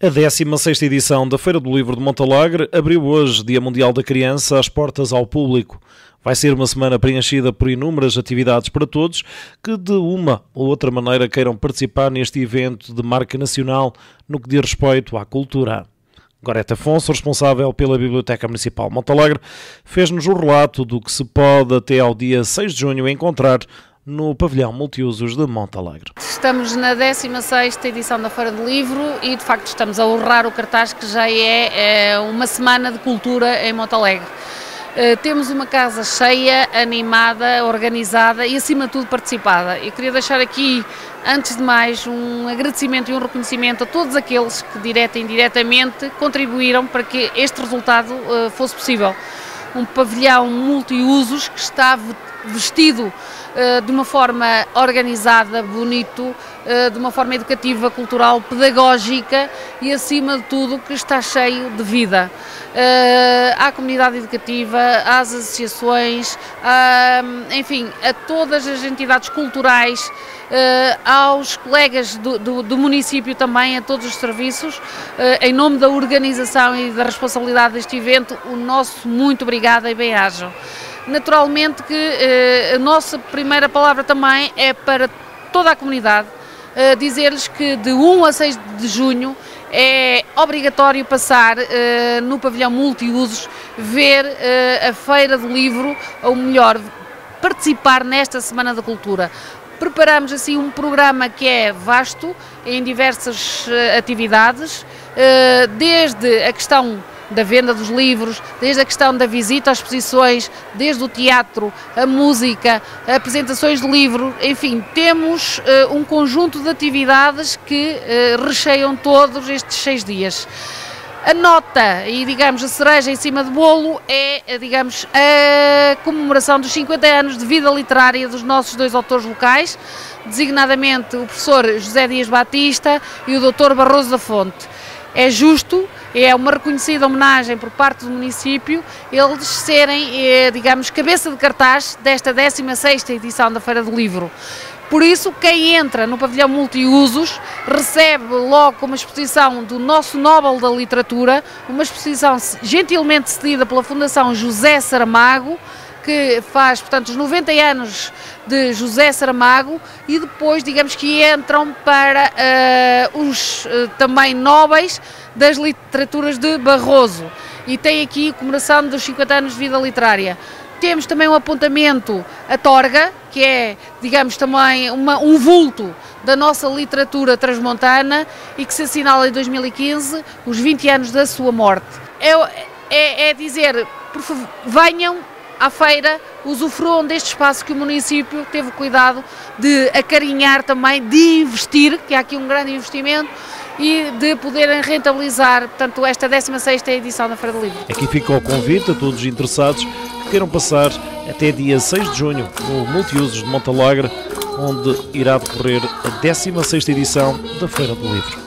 A 16ª edição da Feira do Livro de Montalegre abriu hoje, Dia Mundial da Criança, as portas ao público. Vai ser uma semana preenchida por inúmeras atividades para todos que, de uma ou outra maneira, queiram participar neste evento de marca nacional no que diz respeito à cultura. Gorete Afonso, responsável pela Biblioteca Municipal de Montalegre, fez-nos o relato do que se pode até ao dia 6 de junho encontrar no pavilhão multiusos de Montalegre. Estamos na 16ª edição da Feira do Livro e de facto estamos a honrar o cartaz que já é uma semana de cultura em Montalegre. Temos uma casa cheia, animada, organizada e acima de tudo participada. Eu queria deixar aqui, antes de mais, um agradecimento e um reconhecimento a todos aqueles que direta e indiretamente contribuíram para que este resultado fosse possível. Um pavilhão multiusos que está vestido de uma forma organizada, bonito, de uma forma educativa, cultural, pedagógica e, acima de tudo, que está cheio de vida. À comunidade educativa, às associações, enfim, a todas as entidades culturais, aos colegas do município também, a todos os serviços, em nome da organização e da responsabilidade deste evento, o nosso muito obrigada e bem-ajam. Naturalmente que a nossa primeira palavra também é para toda a comunidade, dizer-lhes que de 1 a 6 de junho é obrigatório passar no pavilhão multiusos, ver a Feira do Livro, ou melhor, participar nesta Semana da Cultura. Preparamos assim um programa que é vasto, em diversas atividades, desde a questão da venda dos livros, desde a questão da visita às exposições, desde o teatro, a música, apresentações de livro, enfim, temos um conjunto de atividades que recheiam todos estes 6 dias. A nota e, digamos, a cereja em cima do bolo é, digamos, a comemoração dos 50 anos de vida literária dos nossos 2 autores locais, designadamente o professor José Dias Batista e o doutor Barroso da Fonte. É justo, é uma reconhecida homenagem por parte do município, eles serem, digamos, cabeça de cartaz desta 16ª edição da Feira do Livro. Por isso, quem entra no pavilhão multiusos recebe logo uma exposição do nosso Nobel da Literatura, uma exposição gentilmente cedida pela Fundação José Saramago, que faz, portanto, os 90 anos de José Saramago, e depois, digamos que entram para os também nobres das literaturas de Barroso, e tem aqui a comemoração dos 50 anos de vida literária. Temos também um apontamento à Torga, que é, digamos, também um vulto da nossa literatura transmontana e que se assinala em 2015 os 20 anos da sua morte. É dizer, por favor, venham à feira, usufruam deste espaço que o município teve o cuidado de acarinhar também, de investir, que há aqui um grande investimento, e de poderem rentabilizar, portanto, esta 16ª edição da Feira do Livro. Aqui fica o convite a todos os interessados que queiram passar até dia 6 de junho no Multiusos de Montalegre, onde irá decorrer a 16ª edição da Feira do Livro.